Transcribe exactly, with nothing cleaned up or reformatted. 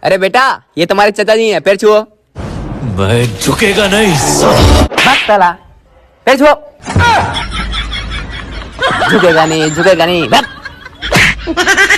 अरे बेटा ये तुम्हारे चाचा जी हैं, पैर छुओ। मैं झुकेगा नहीं। भाग साला, पैर छुओ। झुकेगा नहीं, झुकेगा नहीं, भाग।